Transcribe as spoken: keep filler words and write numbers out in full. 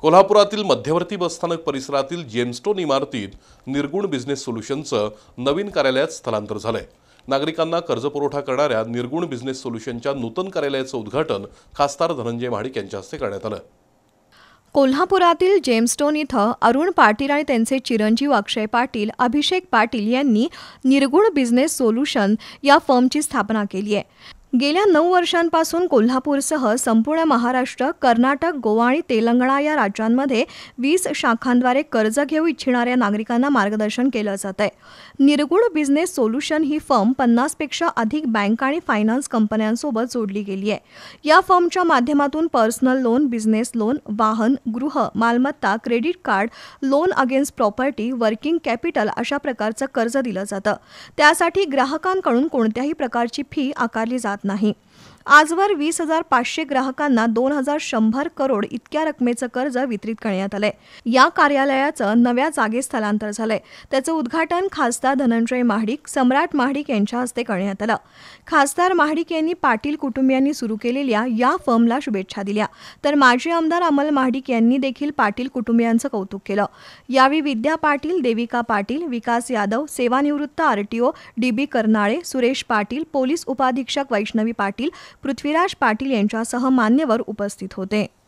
कोल्हापुरातील मध्यवर्ती बसस्थानक परिसरातील जेमस्टोन इमारतीत निर्गुण बिझनेस सोल्युशनचं नवीन कार्यालयात स्थलांतर झालंय। नागरिकांना कर्जपुरवठा करणाऱ्या निर्गुण बिझनेस सोल्युशनच्या नूतन कार्यालयाचं उद्घाटन खासदार धनंजय महाडिक यांच्या हस्ते करण्यात आलं। कोल्हापुरातील जेमस्टोन इथं अरुण पाटील आणि त्यांचे चिरंजीव अक्षय पाटील, अभिषेक पाटील यांनी निर्गुण बिझनेस सोल्युशन या फर्मची स्थापना केली आहे। गेल्या नऊ वर्षांपासून कोल्हापूरसह संपूर्ण महाराष्ट्र, कर्नाटक, गोवा आणि तेलंगणा या राज्यांमध्ये वीस शाखांद्वारे कर्ज घेऊ इच्छिणाऱ्या नागरिकांना मार्गदर्शन केलं जात आहे। निर्गुण बिझनेस सोल्युशन ही फर्म पन्नासपेक्षा अधिक बँक आणि फायनान्स कंपन्यांसोबत जोडली गेली आहे। या फर्मच्या माध्यमातून पर्सनल लोन, बिझनेस लोन, वाहन, गृह, मालमत्ता, credit card, loan against property, working capital अशा प्रकारचं कर्ज दिलं जातं। त्यासाठी ग्राहकांकडून कोणत्याही प्रकारची फी आकारली जात नाही। आजवर वीस हजार पाचशे ग्राहकांना दोन हजार शंभर करोड इतक्या रकमेचं कर्ज वितरित करण्यात आलंय। या कार्यालयाचं नव्या जागेत स्थलांतर झालंय। त्याचं उद्घाटन खासदार धनंजय महाडिक, सम्राट महाडिक यांच्या हस्ते करण्यात आलं। खासदार महाडिक यांनी पाटील कुटुंबियांनी सुरू केलेल्या या फर्मला शुभेच्छा दिल्या, तर माजी आमदार अमल महाडिक यांनी देखील पाटील कुटुंबियांचं कौतुक केलं। यावेळी विद्या पाटील, देविका पाटील, विकास यादव, सेवानिवृत्त RTO D B Karnale, Suresh Patil, police उपाधीक्षक वैष्णवी पाटील, पृथ्वीराज पाटील यांच्यासह मान्यवर उपस्थित होते।